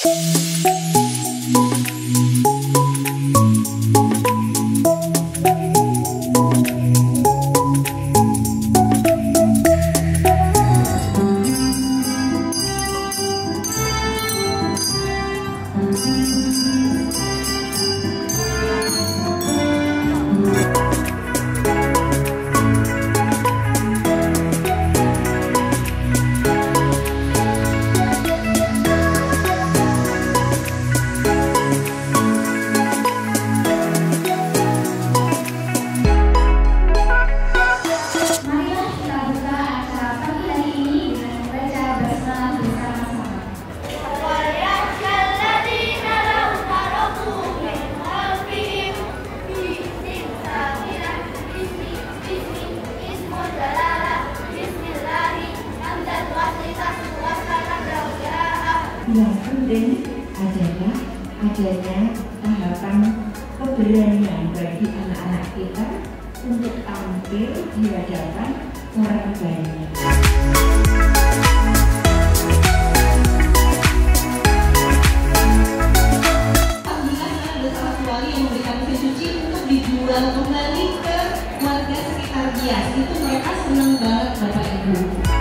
Yang penting adalah adanya tahapan keberanian bagi anak-anak kita untuk tampil di hadapan orang banyak. Alhamdulillah ada salah satu wali yang memberikan mesin cuci untuk dijual kembali ke warga sekitar Gias. Itu mereka senang banget Bapak Ibu.